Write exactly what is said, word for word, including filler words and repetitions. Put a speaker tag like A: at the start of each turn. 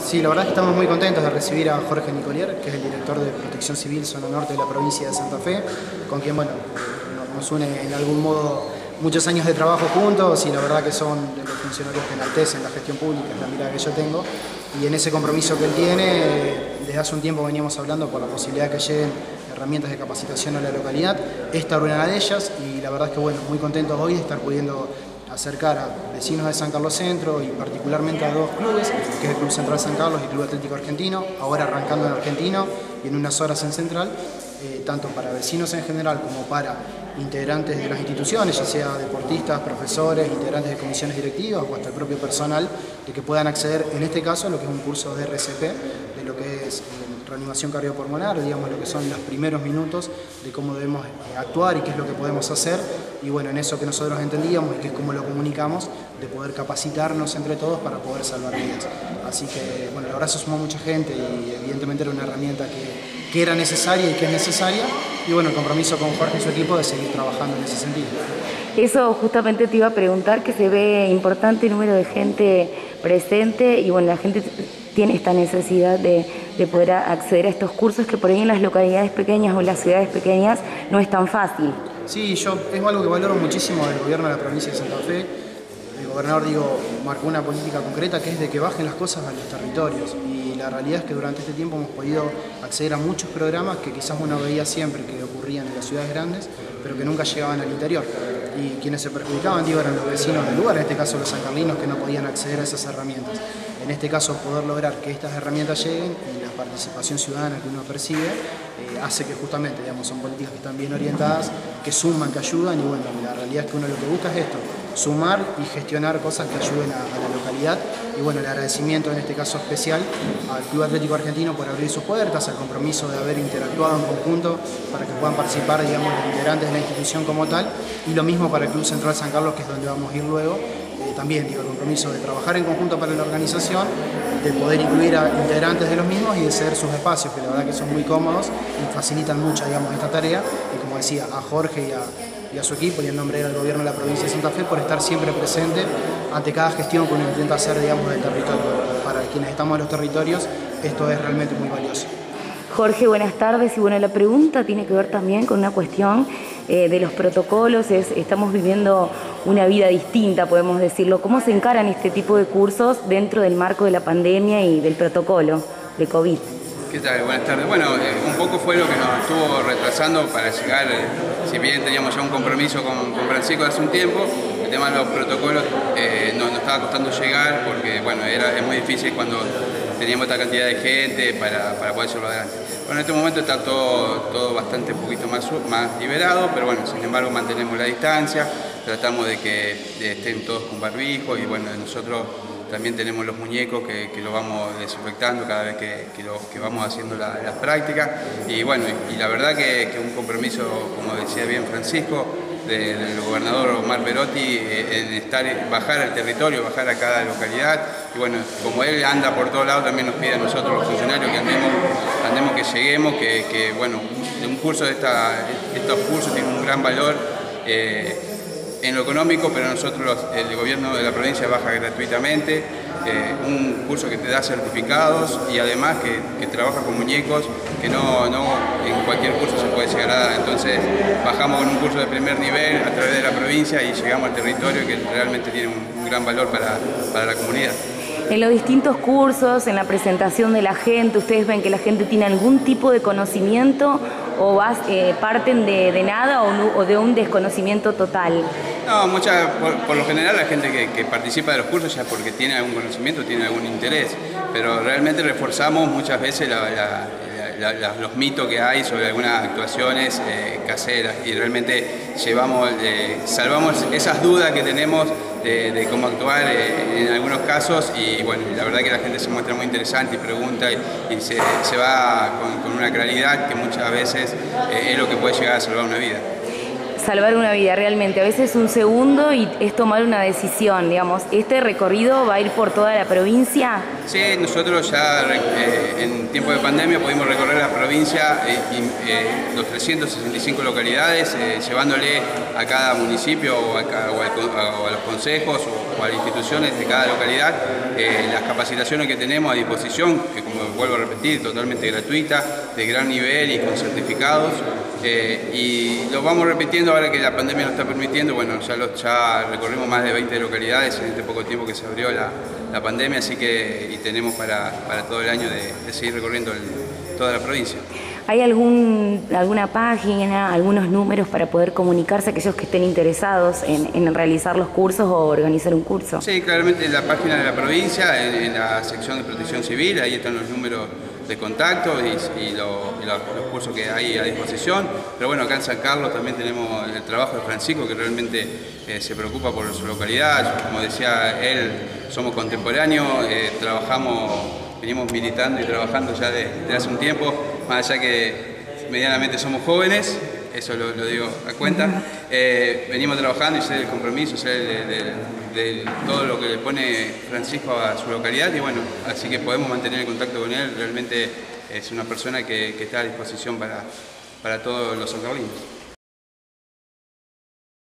A: Sí, la verdad es que estamos muy contentos de recibir a Jorge Nicolier, que es el director de Protección Civil Zona Norte de la provincia de Santa Fe, con quien, bueno, nos une en algún modo muchos años de trabajo juntos y la verdad que son de los funcionarios que enaltecen la gestión pública, es la mirada que yo tengo. Y en ese compromiso que él tiene, desde hace un tiempo veníamos hablando por la posibilidad de que lleguen herramientas de capacitación a la localidad. Esta era una de ellas y la verdad es que, bueno, muy contentos hoy de estar pudiendo acercar a vecinos de San Carlos Centro y particularmente a dos clubes, que es el Club Central San Carlos y el Club Atlético Argentino, ahora arrancando en Argentino y en unas horas en Central, eh, tanto para vecinos en general como para integrantes de las instituciones, ya sea deportistas, profesores, integrantes de comisiones directivas o hasta el propio personal, de que puedan acceder, en este caso, a lo que es un curso de R C P, de lo que es eh, reanimación cardiopulmonar, digamos lo que son los primeros minutos de cómo debemos actuar y qué es lo que podemos hacer, y bueno, en eso que nosotros entendíamos y que es como lo comunicamos, de poder capacitarnos entre todos para poder salvar vidas. Así que, bueno, la verdad se sumó mucha gente y evidentemente era una herramienta que, que era necesaria y que es necesaria, y bueno, el compromiso con Jorge y su equipo de seguir trabajando en ese sentido.
B: Eso justamente te iba a preguntar, que se ve importante número de gente presente y bueno, la gente tiene esta necesidad de, de poder acceder a estos cursos que por ahí en las localidades pequeñas o en las ciudades pequeñas no es tan fácil.
A: Sí, yo es algo que valoro muchísimo del gobierno de la provincia de Santa Fe. El gobernador, digo, marcó una política concreta que es de que bajen las cosas a los territorios, y la realidad es que durante este tiempo hemos podido acceder a muchos programas que quizás uno veía siempre que ocurrían en las ciudades grandes, pero que nunca llegaban al interior. Y quienes se perjudicaban, digo, eran los vecinos del lugar, en este caso los sancarlinos, que no podían acceder a esas herramientas. En este caso, poder lograr que estas herramientas lleguen y la participación ciudadana que uno percibe eh, hace que justamente, digamos, son políticas que están bien orientadas, que suman, que ayudan, y bueno, la realidad es que uno lo que busca es esto, sumar y gestionar cosas que ayuden a, a la localidad. Y bueno, el agradecimiento en este caso especial al Club Atlético Argentino por abrir sus puertas, al compromiso de haber interactuado en conjunto para que puedan participar, digamos, los integrantes de la institución como tal, y lo mismo para el Club Central San Carlos, que es donde vamos a ir luego. Eh, también, digo, el compromiso de trabajar en conjunto para la organización, de poder incluir a integrantes de los mismos y de ceder sus espacios, que la verdad que son muy cómodos y facilitan mucho, digamos, esta tarea. Y como decía, a Jorge y a, y a su equipo y en nombre del gobierno de la provincia de Santa Fe por estar siempre presente ante cada gestión que uno intenta hacer, digamos, del territorio. Para quienes estamos en los territorios, esto es realmente muy valioso.
B: Jorge, buenas tardes. Y bueno, la pregunta tiene que ver también con una cuestión eh, de los protocolos. Es, estamos viviendo una vida distinta, podemos decirlo. ¿Cómo se encaran este tipo de cursos dentro del marco de la pandemia y del protocolo de COVID?
C: ¿Qué tal? Buenas tardes. Bueno, eh, un poco fue lo que nos estuvo retrasando para llegar, eh, si bien teníamos ya un compromiso con, con Francisco hace un tiempo, el tema de los protocolos eh, nos, nos estaba costando llegar porque, bueno, era, es muy difícil cuando teníamos esta cantidad de gente para, para poder llevarlo adelante. Bueno, en este momento está todo, todo bastante un poquito más, más liberado, pero bueno, sin embargo mantenemos la distancia, tratamos de que estén todos con barbijo y bueno, nosotros también tenemos los muñecos que, que lo vamos desinfectando cada vez que, que, lo, que vamos haciendo la, las prácticas. Y bueno, y, y la verdad que, que un compromiso, como decía bien Francisco, de, del gobernador Omar Perotti, eh, en estar, bajar al territorio, bajar a cada localidad. Y bueno, como él anda por todos lados, también nos pide a nosotros los funcionarios que andemos, andemos que lleguemos, que, que bueno, un curso de esta, estos cursos tienen un gran valor. Eh, en lo económico, pero nosotros, el gobierno de la provincia baja gratuitamente, eh, un curso que te da certificados y además que, que trabaja con muñecos, que no, no en cualquier curso se puede llegar a dar. Entonces bajamos con un curso de primer nivel a través de la provincia y llegamos al territorio, que realmente tiene un, un gran valor para, para la comunidad.
B: En los distintos cursos, en la presentación de la gente, ¿ustedes ven que la gente tiene algún tipo de conocimiento o vas, eh, parten de, de nada o, no, o de un desconocimiento total?
C: No, mucha, por, por lo general la gente que, que participa de los cursos ya porque tiene algún conocimiento, tiene algún interés, pero realmente reforzamos muchas veces la, la, la, la, los mitos que hay sobre algunas actuaciones eh, caseras y realmente llevamos, eh, salvamos esas dudas que tenemos de, de cómo actuar eh, en algunos casos y bueno, la verdad que la gente se muestra muy interesante y pregunta y, y se, se va con, con una claridad que muchas veces eh, es lo que puede llegar a salvar una vida.
B: salvar una vida realmente. A veces un segundo y es tomar una decisión, digamos. ¿Este recorrido va a ir por toda la provincia?
C: Sí, nosotros ya eh, en tiempo de pandemia pudimos recorrer la provincia eh, y eh, los trescientas sesenta y cinco localidades, eh, llevándole a cada municipio o a, o a, o a los consejos o, o a las instituciones de cada localidad eh, las capacitaciones que tenemos a disposición, que como vuelvo a repetir, totalmente gratuita, de gran nivel y con certificados. Eh, y lo vamos repitiendo ahora que la pandemia nos está permitiendo. Bueno, ya, lo, ya recorrimos más de veinte localidades en este poco tiempo que se abrió la, la pandemia, así que y tenemos para, para todo el año de, de seguir recorriendo el, toda la provincia.
B: ¿Hay algún, alguna página, algunos números para poder comunicarse a aquellos que estén interesados en, en realizar los cursos o organizar un curso?
C: Sí, claramente en la página de la provincia, en, en la sección de protección civil, ahí están los números de contacto y, y, lo, y lo, los cursos que hay a disposición. Pero bueno, acá en San Carlos también tenemos el trabajo de Francisco, que realmente eh, se preocupa por su localidad. Como decía él, somos contemporáneos, eh, trabajamos, venimos militando y trabajando ya desde de hace un tiempo, más allá que medianamente somos jóvenes, eso lo, lo digo a cuenta. Eh, venimos trabajando y sé el compromiso, sé de, de, de todo lo que le pone Francisco a su localidad y bueno, así que podemos mantener el contacto con él. Realmente es una persona que, que está a disposición para, para todos los sancarlinos.